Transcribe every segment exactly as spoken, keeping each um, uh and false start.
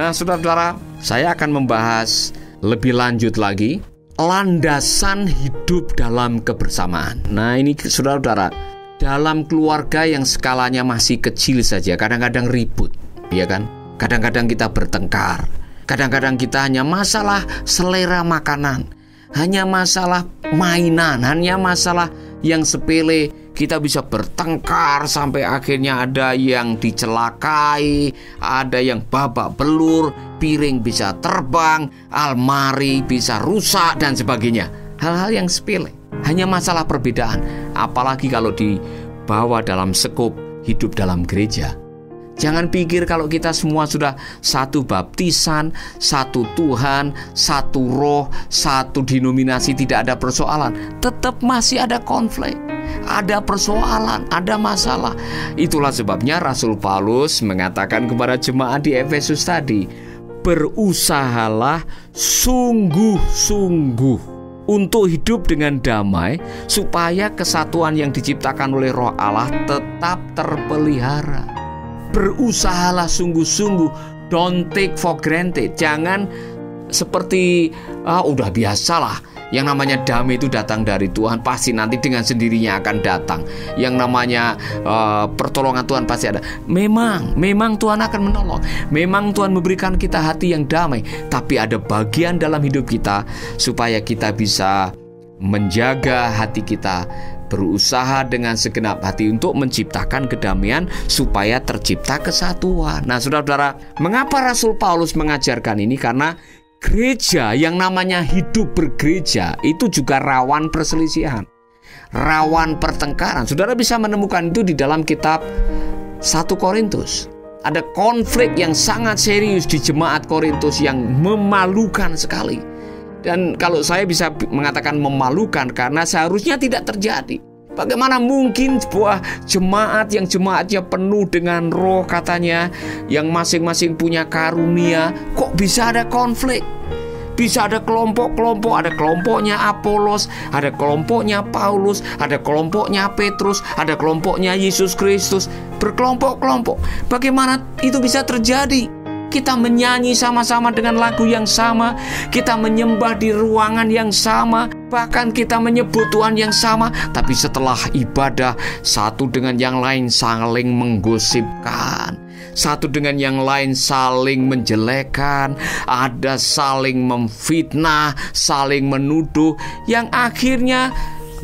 Nah, saudara-saudara, saya akan membahas lebih lanjut lagi landasan hidup dalam kebersamaan. Nah, ini saudara-saudara, dalam keluarga yang skalanya masih kecil saja kadang-kadang ribut, ya kan? Kadang-kadang kita bertengkar. Kadang-kadang kita hanya masalah selera makanan, hanya masalah mainan, hanya masalah yang sepele. Kita bisa bertengkar sampai akhirnya ada yang dicelakai, ada yang babak belur, piring bisa terbang, almari bisa rusak dan sebagainya. Hal-hal yang sepele, hanya masalah perbedaan. Apalagi kalau dibawa dalam skop hidup dalam gereja. Jangan pikir kalau kita semua sudah satu baptisan, satu Tuhan, satu roh, satu denominasi tidak ada persoalan. Tetap masih ada konflik, ada persoalan, ada masalah. Itulah sebabnya Rasul Paulus mengatakan kepada jemaat di Efesus tadi, berusahalah sungguh-sungguh untuk hidup dengan damai, supaya kesatuan yang diciptakan oleh Roh Allah tetap terpelihara. Berusahalah sungguh-sungguh, don't take for granted. Jangan seperti ah, udah biasalah, yang namanya damai itu datang dari Tuhan, pasti nanti dengan sendirinya akan datang. Yang namanya uh, pertolongan Tuhan pasti ada. Memang, memang Tuhan akan menolong. Memang Tuhan memberikan kita hati yang damai. Tapi ada bagian dalam hidup kita supaya kita bisa menjaga hati kita, berusaha dengan segenap hati untuk menciptakan kedamaian supaya tercipta kesatuan. Nah, saudara-saudara, mengapa Rasul Paulus mengajarkan ini? Karena gereja yang namanya hidup bergereja itu juga rawan perselisihan, rawan pertengkaran. Saudara bisa menemukan itu di dalam kitab satu Korintus. Ada konflik yang sangat serius di jemaat Korintus yang memalukan sekali. Dan kalau saya bisa mengatakan memalukan karena seharusnya tidak terjadi. Bagaimana mungkin sebuah jemaat yang jemaatnya penuh dengan roh katanya, yang masing-masing punya karunia, kok bisa ada konflik? Bisa ada kelompok-kelompok, ada kelompoknya Apolos, ada kelompoknya Paulus, ada kelompoknya Petrus, ada kelompoknya Yesus Kristus, berkelompok-kelompok. Bagaimana itu bisa terjadi? Kita menyanyi sama-sama dengan lagu yang sama, kita menyembah di ruangan yang sama, bahkan kita menyebut Tuhan yang sama. Tapi setelah ibadah, satu dengan yang lain saling menggosipkan, satu dengan yang lain saling menjelekkan, ada saling memfitnah, saling menuduh, yang akhirnya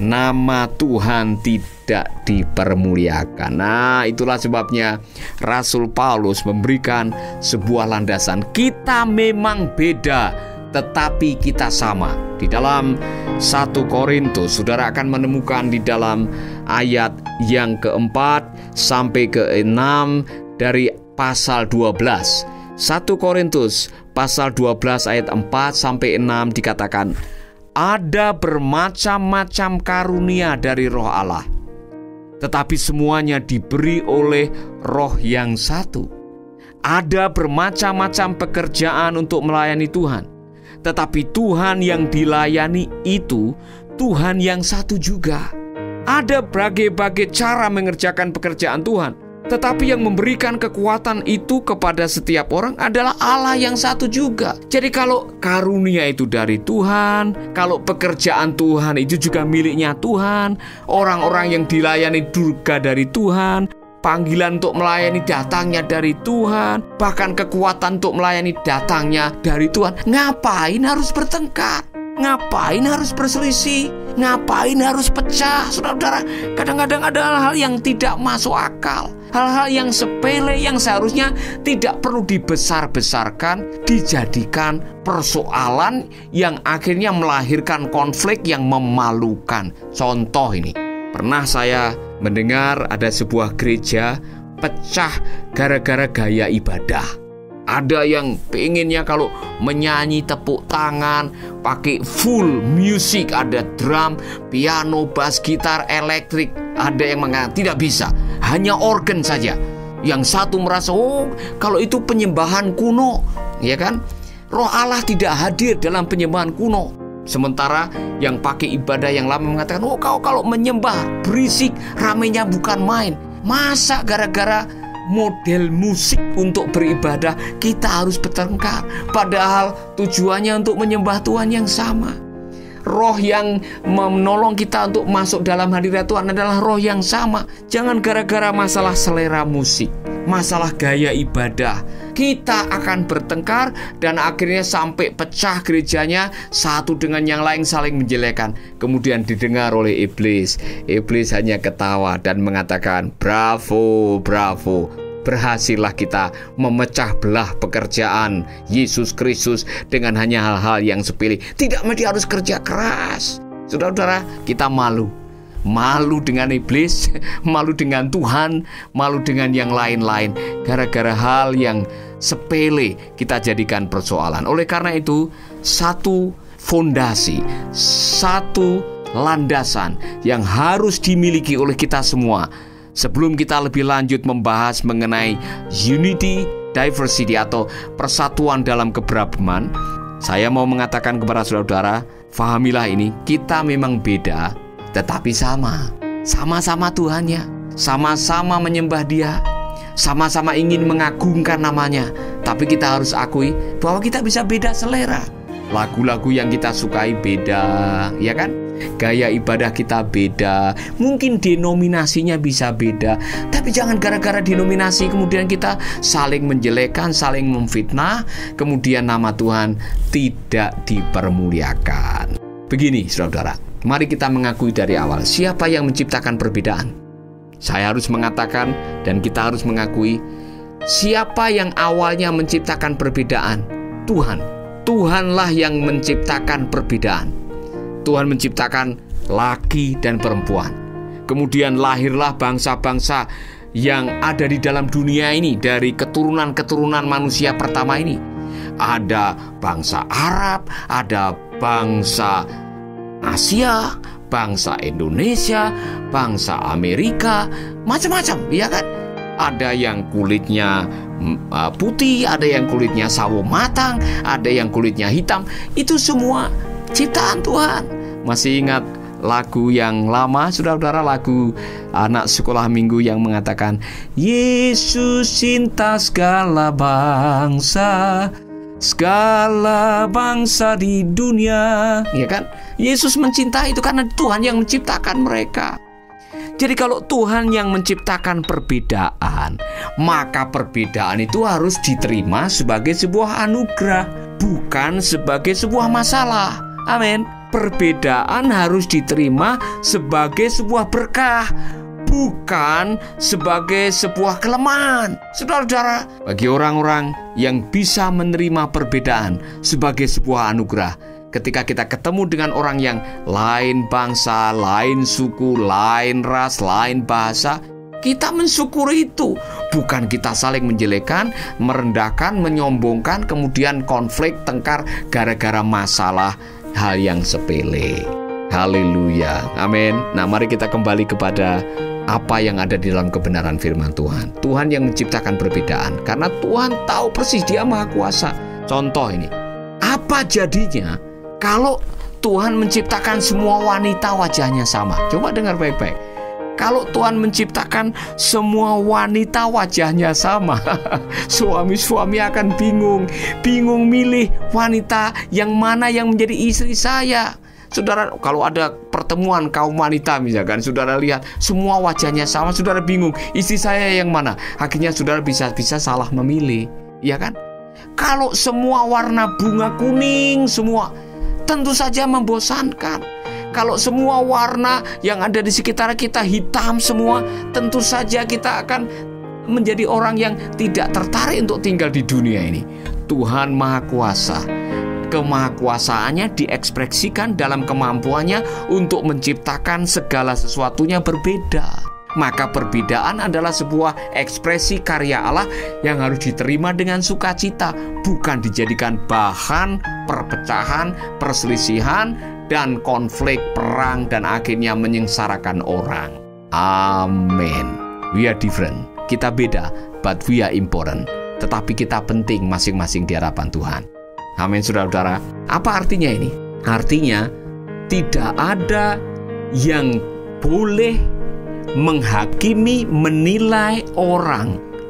nama Tuhan tidak dipermuliakan. Nah, itulah sebabnya Rasul Paulus memberikan sebuah landasan. Kita memang beda, tetapi kita sama. Di dalam satu Korintus, saudara akan menemukan di dalam ayat yang keempat sampai keenam dari pasal dua belas. satu Korintus pasal dua belas ayat empat sampai enam dikatakan, ada bermacam-macam karunia dari Roh Allah, tetapi semuanya diberi oleh Roh yang satu. Ada bermacam-macam pekerjaan untuk melayani Tuhan, tetapi Tuhan yang dilayani itu Tuhan yang satu juga. Ada berbagai-bagai cara mengerjakan pekerjaan Tuhan, tetapi yang memberikan kekuatan itu kepada setiap orang adalah Allah yang satu juga. Jadi kalau karunia itu dari Tuhan, kalau pekerjaan Tuhan itu juga miliknya Tuhan, orang-orang yang dilayani juga dari Tuhan, panggilan untuk melayani datangnya dari Tuhan, bahkan kekuatan untuk melayani datangnya dari Tuhan, ngapain harus bertengkar? Ngapain harus berselisih? Ngapain harus pecah? Saudara-saudara, kadang-kadang ada hal-hal yang tidak masuk akal, hal-hal yang sepele yang seharusnya tidak perlu dibesar-besarkan, dijadikan persoalan yang akhirnya melahirkan konflik yang memalukan. Contoh ini, pernah saya mendengar ada sebuah gereja pecah gara-gara gaya ibadah. Ada yang pengennya kalau menyanyi tepuk tangan, pakai full music, ada drum, piano, bass, gitar, elektrik. Ada yang mengatakan tidak bisa, hanya organ saja. Yang satu merasa, oh kalau itu penyembahan kuno, ya kan? Roh Allah tidak hadir dalam penyembahan kuno. Sementara yang pakai ibadah yang lama mengatakan, oh kau kalau menyembah berisik, ramenya bukan main. Masa gara-gara model musik untuk beribadah, kita harus bertengkar. Padahal tujuannya untuk menyembah Tuhan yang sama. Roh yang menolong kita untuk masuk dalam hadirat Tuhan adalah roh yang sama. Jangan gara-gara masalah selera musik, masalah gaya ibadah, kita akan bertengkar dan akhirnya sampai pecah gerejanya, satu dengan yang lain saling menjelekkan. Kemudian didengar oleh iblis. Iblis hanya ketawa dan mengatakan, bravo, bravo. Berhasillah kita memecah belah pekerjaan Yesus Kristus dengan hanya hal-hal yang sepele. Tidak mesti harus kerja keras. Saudara-saudara, kita malu. Malu dengan iblis, malu dengan Tuhan, malu dengan yang lain-lain. Gara-gara hal yang sepele kita jadikan persoalan. Oleh karena itu, satu fondasi, satu landasan yang harus dimiliki oleh kita semua sebelum kita lebih lanjut membahas mengenai unity, diversity atau persatuan dalam keberagaman, saya mau mengatakan kepada saudara-saudara, fahamilah ini, kita memang beda, tetapi sama. Sama-sama Tuhannya, sama-sama menyembah Dia, sama-sama ingin mengagungkan namanya. Tapi kita harus akui bahwa kita bisa beda selera. Lagu-lagu yang kita sukai beda, ya kan? Gaya ibadah kita beda, mungkin denominasinya bisa beda. Tapi jangan gara-gara denominasi kemudian kita saling menjelekkan, saling memfitnah, kemudian nama Tuhan tidak dipermuliakan. Begini saudara, mari kita mengakui dari awal, siapa yang menciptakan perbedaan? Saya harus mengatakan dan kita harus mengakui, siapa yang awalnya menciptakan perbedaan? Tuhan. Tuhanlah yang menciptakan perbedaan. Tuhan menciptakan laki dan perempuan. Kemudian lahirlah bangsa-bangsa yang ada di dalam dunia ini dari keturunan-keturunan manusia pertama ini. Ada bangsa Arab, ada bangsa Asia, bangsa Indonesia, bangsa Amerika, macam-macam, ya kan? Ada yang kulitnya putih, ada yang kulitnya sawo matang, ada yang kulitnya hitam. Itu semua ciptaan Tuhan. Masih ingat lagu yang lama, saudara-saudara, lagu anak sekolah minggu yang mengatakan Yesus cinta segala bangsa, segala bangsa di dunia, ya kan? Yesus mencintai itu karena Tuhan yang menciptakan mereka. Jadi kalau Tuhan yang menciptakan perbedaan, maka perbedaan itu harus diterima sebagai sebuah anugerah, bukan sebagai sebuah masalah. Amin. Perbedaan harus diterima sebagai sebuah berkah, bukan sebagai sebuah kelemahan. Saudara-saudara, bagi orang-orang yang bisa menerima perbedaan sebagai sebuah anugerah, ketika kita ketemu dengan orang yang lain bangsa, lain suku, lain ras, lain bahasa, kita mensyukuri itu. Bukan kita saling menjelekkan, merendahkan, menyombongkan, kemudian konflik, tengkar gara-gara masalah hal yang sepele. Haleluya, amin. Nah, mari kita kembali kepada apa yang ada di dalam kebenaran firman Tuhan. Tuhan yang menciptakan perbedaan, karena Tuhan tahu persis, Dia Maha Kuasa. Contoh ini, apa jadinya kalau Tuhan menciptakan semua wanita wajahnya sama? Coba dengar baik-baik. Kalau Tuhan menciptakan semua wanita wajahnya sama, suami-suami akan bingung. Bingung milih wanita yang mana yang menjadi istri saya. Saudara, kalau ada pertemuan kaum wanita misalkan, saudara lihat semua wajahnya sama, saudara bingung, istri saya yang mana? Akhirnya saudara bisa-bisa salah memilih, ya kan? Kalau semua warna bunga kuning semua, tentu saja membosankan. Kalau semua warna yang ada di sekitar kita hitam semua, tentu saja kita akan menjadi orang yang tidak tertarik untuk tinggal di dunia ini. Tuhan Maha Kuasa, kemahakuasaannya diekspresikan dalam kemampuannya untuk menciptakan segala sesuatunya berbeda. Maka perbedaan adalah sebuah ekspresi karya Allah yang harus diterima dengan sukacita, bukan dijadikan bahan perpecahan, perselisihan, dan konflik, perang, dan akhirnya menyengsarakan orang. Amin. We are different. Kita beda, but we are important. Tetapi kita penting masing-masing di hadapan Tuhan. Amin, saudara-saudara. Apa artinya ini? Artinya tidak ada yang boleh menghakimi, menilai orang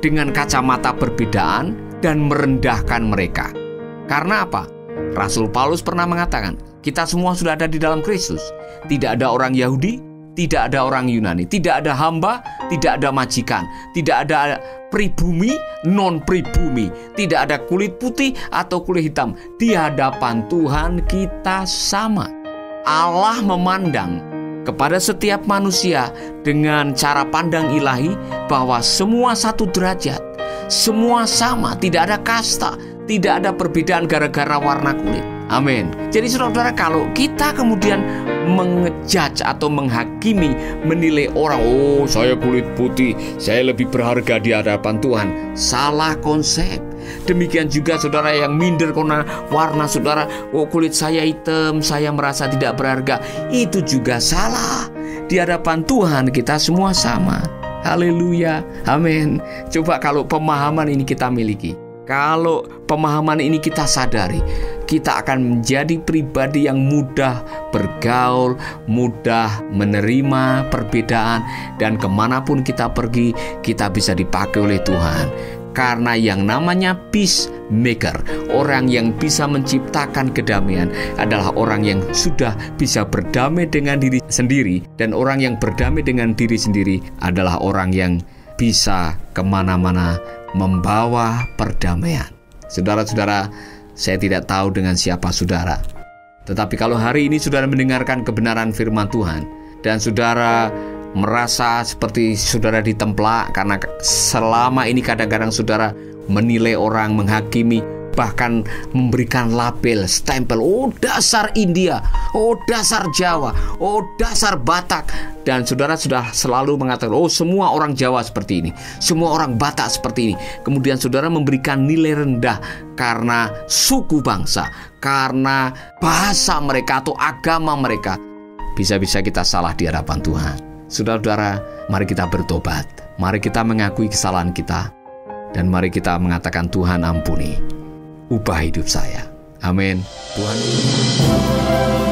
dengan kacamata perbedaan dan merendahkan mereka. Karena apa? Rasul Paulus pernah mengatakan, kita semua sudah ada di dalam Kristus. Tidak ada orang Yahudi, tidak ada orang Yunani, tidak ada hamba, tidak ada majikan, tidak ada pribumi, non-pribumi, tidak ada kulit putih atau kulit hitam. Di hadapan Tuhan kita sama. Allah memandang kepada setiap manusia dengan cara pandang ilahi bahwa semua satu derajat, semua sama, tidak ada kasta, tidak ada perbedaan gara-gara warna kulit. Amin. Jadi saudara-saudara, kalau kita kemudian mengejudge atau menghakimi, menilai orang, oh saya kulit putih, saya lebih berharga di hadapan Tuhan, salah konsep. Demikian juga saudara yang minder karena warna saudara, oh kulit saya hitam, saya merasa tidak berharga, itu juga salah. Di hadapan Tuhan kita semua sama. Haleluya, amin. Coba kalau pemahaman ini kita miliki, kalau pemahaman ini kita sadari, kita akan menjadi pribadi yang mudah bergaul, mudah menerima perbedaan, dan kemanapun kita pergi, kita bisa dipakai oleh Tuhan. Karena yang namanya peacemaker, orang yang bisa menciptakan kedamaian, adalah orang yang sudah bisa berdamai dengan diri sendiri. Dan orang yang berdamai dengan diri sendiri adalah orang yang bisa kemana-mana membawa perdamaian. Saudara-saudara, saya tidak tahu dengan siapa saudara, tetapi kalau hari ini saudara mendengarkan kebenaran firman Tuhan dan saudara merasa seperti saudara ditemplak karena selama ini kadang-kadang saudara menilai orang, menghakimi, bahkan memberikan label, stempel, oh dasar India, oh dasar Jawa, oh dasar Batak, dan saudara sudah selalu mengatakan, oh semua orang Jawa seperti ini, semua orang Batak seperti ini. Kemudian saudara memberikan nilai rendah karena suku bangsa, karena bahasa mereka atau agama mereka. Bisa-bisa kita salah di hadapan Tuhan. Saudara-saudara, mari kita bertobat, mari kita mengakui kesalahan kita, dan mari kita mengatakan, Tuhan ampuni, ubah hidup saya. Amin. Tuhan